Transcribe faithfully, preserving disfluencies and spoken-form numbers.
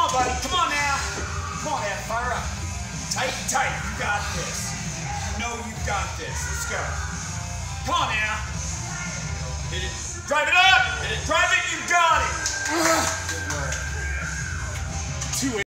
on, buddy. Come on now. Come on now, fire up. Tight, tight. You got this. You know you got this. Let's go. Come on now. Hit it. Drive it up. Hit it. Drive